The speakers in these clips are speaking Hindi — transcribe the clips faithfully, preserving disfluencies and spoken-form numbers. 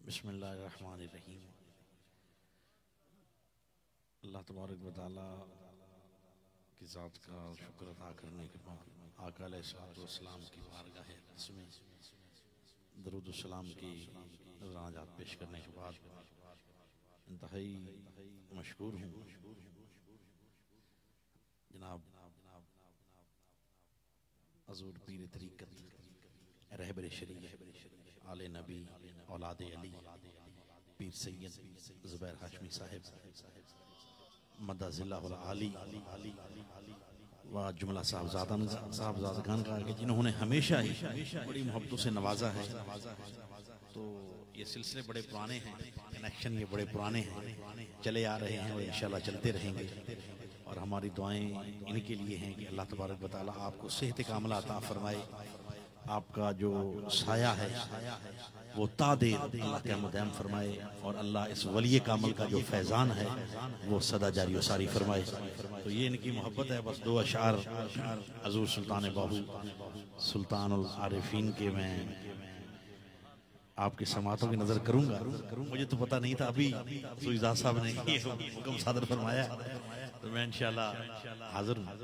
बिस्मिल्लाहिर्रहमानिर्रहीम। अल्लाह तबारक व तआला की ज़ात का शुक्र अदा करने के बाद आका अलैहिस्सलाम की बारगाह इसमें दरूद सलाम की नज़रात पेश करने के बाद इंतहाई मशकूर हूँ जनाब हज़ूर पीर तरीक़त रहबर शरीयत आले नबी औलाद अली पीर सैयद ज़ुबैर हाशमी साहिब मदज़िल्लाहुल आली व जुमला साहबजादा साहबजादगान का कि जिन्होंने हमेशा ही बड़ी मोहब्बतों से नवाजा है। तो ये सिलसिले बड़े पुराने हैं, कनेक्शन ये बड़े पुराने हैं, चले आ रहे हैं और इंशाल्लाह चलते रहेंगे। और हमारी दुआएं इनके लिए हैं कि अल्लाह तबारक व तआला आपको सेहत कामिला अता फरमाए, आपका जो साया है वो तादे अल्लाह क़यामत क़याम फरमाए और अल्लाह इस वली कामिल का जो फैज़ान है वो सदा जारी व सारी फरमाए। तो ये इनकी मोहब्बत है। बस दो अशार हज़ूर सुल्तान बाहू सुल्तानुल आरिफीन के मैं आपकी समातों की नज़र करूँगा। मुझे तो पता नहीं था, अभी सुइज़ाद साहब ने हुक्म सादर फरमाया तो मैं इंशाल्लाह हाज़िर हूँ।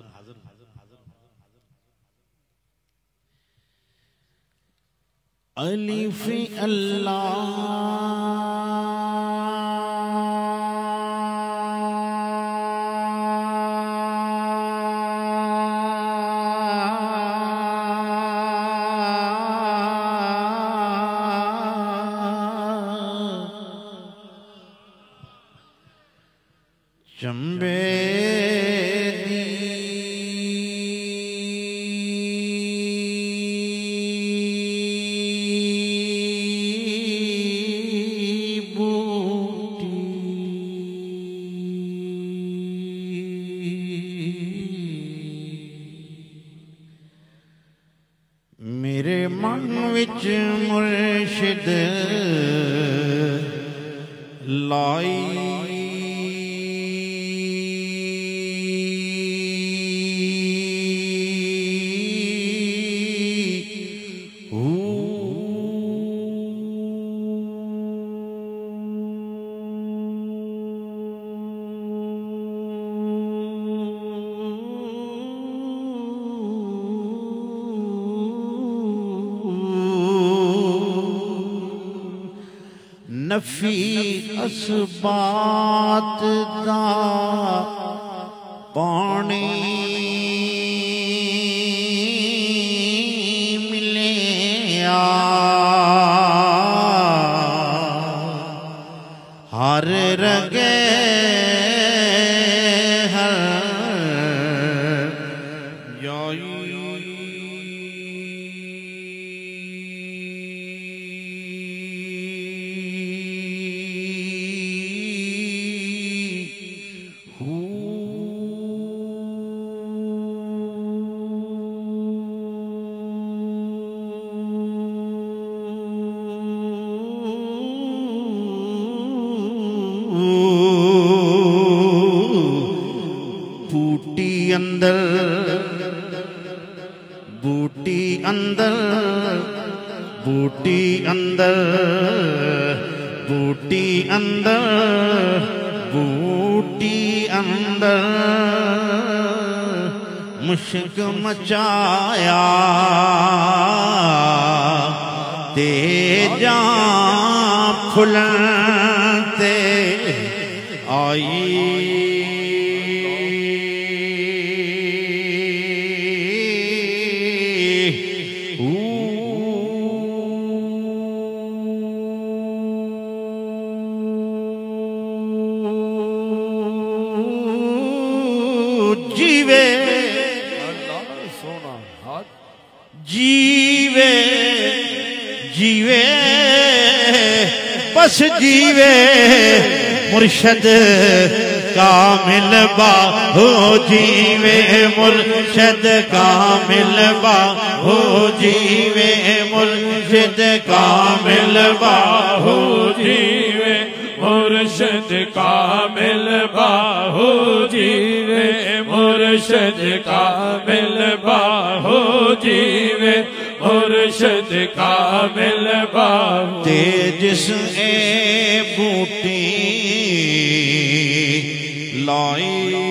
अलिफ अल्लाह चंबे मेरे मन विच मुर्शिद लाई नफी असबात दा पानी मिलिया हर रगे हर बूटी अंदर बूटी अंदर बूटी अंदर बूटी अंदर बूटी अंदर मुश्क मचाया तेजा फुलते आई जीवे सोना हाथ जीवे जीवे बस जीवे मुर्शद कामिल बाहो जीवे मुर्शद कामिल बाहो जीवे मुर्शद कामिल बाहो जीवे मुर्शद कामिल बाहो जीवे मुर्शद कामिल बाहो जीवे मुर्शद कामिल बाहो तेज जिस ए बूटी लाई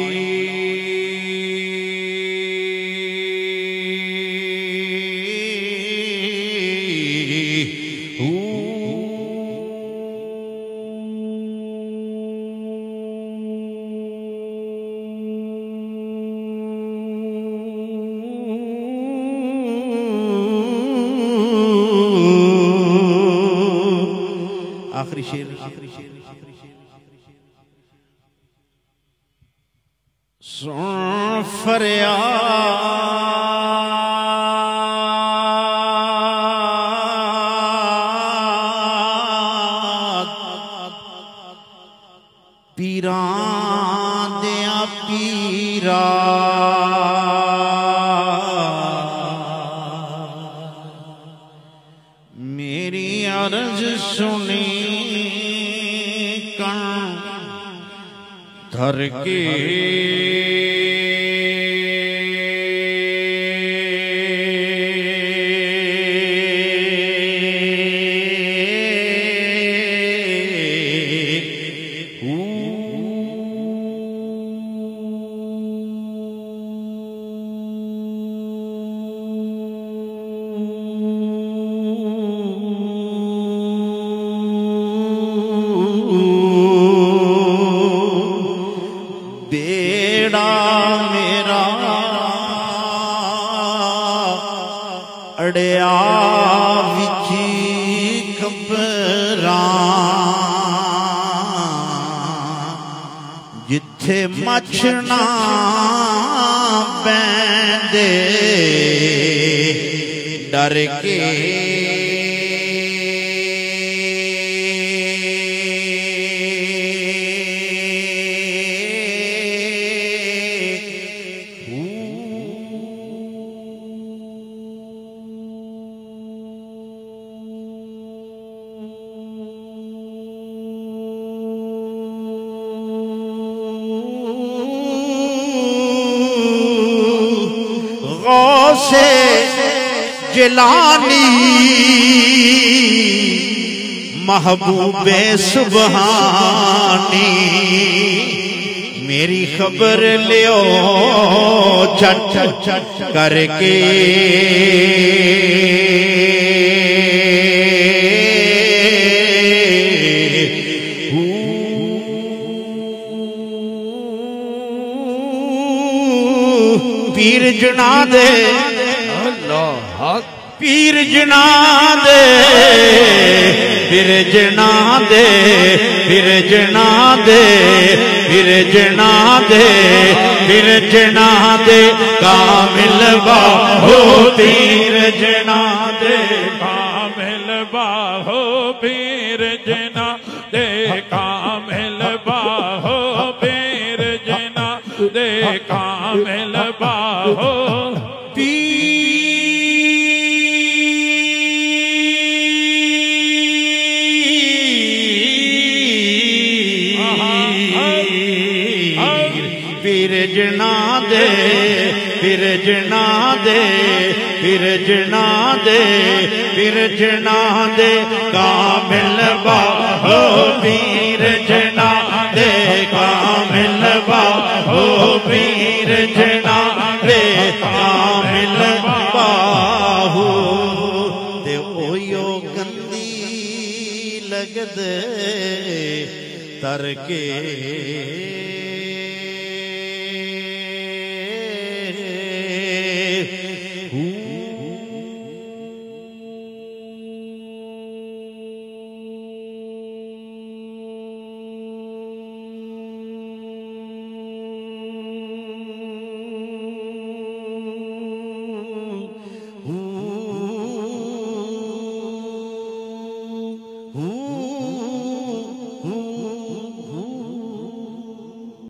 आखिरी शेर आखिरी शेर सुन फरियाद पीरां दिया पीरा मेरी अर्ज सुनी धर के मेरा अड़िया विची कबरां जिथे मछना पैंदे डर के गौसे जिलानी महबूबे सुबहानी मेरी खबर लियो चट चट करके पीर जना दे पीर जना दे पीर जना दे पीर जना दे पीर जना दे पीर जना दे कामिल बाहो पीर जना दे कामिल बाहो पीर जना दे कामिल बाहो पीर जना दे कामिल बाहो पीर जना दे पीर जना दे पीर जना दे पीर जना दे कामिल बाहो पीर जना दे कामिल बाहो पीर जना दे कामिल बाहो ते ओयो गंदी लगदे तर के